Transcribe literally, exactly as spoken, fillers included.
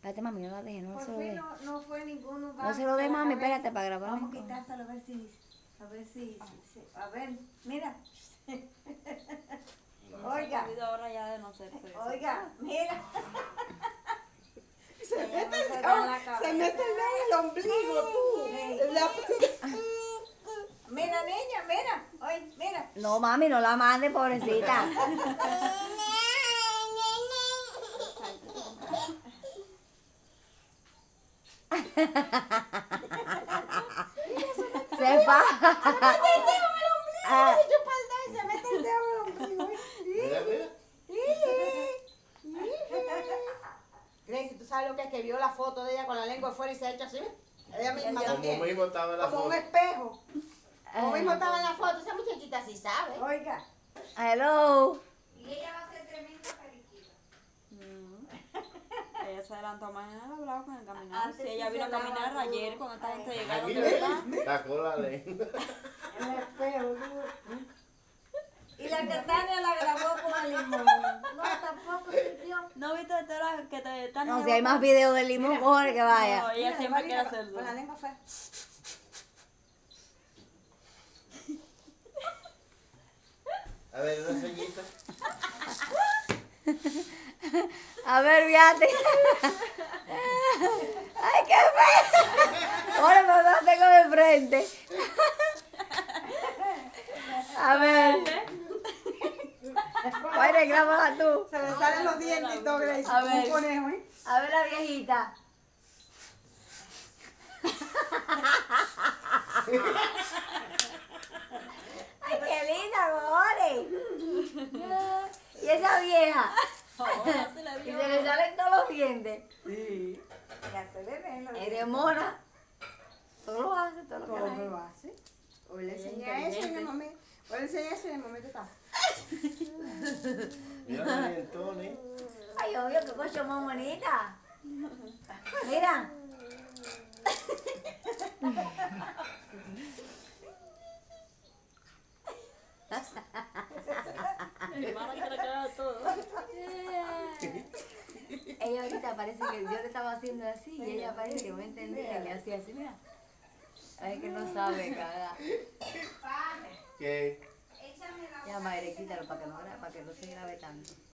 Espérate, mami, no la dejes, no Por se lo fin dé. no, no fue ningún lugar. No se lo dé, de la mami, cabeza. espérate, para grabar. Vamos a quitárselo a ver si, a ver si, si- si- a ver, mira. Oiga, ahora ya de no ser fresa. oiga, mira. Se mete, no se el, da en oh, la se cabeza. mete el dedo en el ombligo, tú. Sí. La- Mira, niña, mira, oye, mira. No, mami, no la mande, pobrecita. Se fa. Ah, Se chupa el dedo y se mete el dedo en el ombligo. Mira, mira. Gracie, ¿tú sabes lo que es que vio la foto de ella con la lengua afuera y se ha hecho así? Ella misma Como también. mismo estaba en la Como un foto. espejo. Como eh, mismo estaba en la foto. Esa muchachita sí sabe. Oiga. Hello. Y ella va a ser tremenda periquita. Mm. Ella se adelantó mañana, hablaba con el caminar. Antes Si ella sí vino a se hablaba caminar todo. ayer cuando esta gente Ay. Ay, llegaron de mira, verdad. sacó la lengua. El espejo, tú. Y la Catania la grabó con el limón. No, tampoco sintió. ¿No viste de la que te están No, si hay más videos del limón, cojones que vaya. No, ella Mira, siempre le quiere va a hacerlo. Con la lengua afuera. A ver, una ceñita. A ver, fíjate. Ay, qué feo. Ahora me lo tengo de frente. A ver. Bueno, grábala tú. Se le salen los dientes y todo, Gracie. A Como ver. un conejo, ¿eh? A ver la viejita. Ay, qué linda, cojones. Y esa vieja. Ahora se la Y dio. se le salen todos los dientes. Sí. Ya se le ven los Eres mona. Todo lo hace, todo lo que ¿Cómo hace. lo hace? Hoy le Ella es enseñé eso en el inteligente. momento. Hoy le enseñé eso en el momento está. Mira los dientones. Ay, obvio, qué cocho más bonita. Mira. Mi hermana quiere que haga todo. Ella ahorita parece que yo le estaba haciendo así y ella parece que no entendía y le hacía así, mira. Ay, que no sabe, caga. ¿Qué? Échame la Ya, madre, quítalo para que no, gra- para que no se grabe tanto.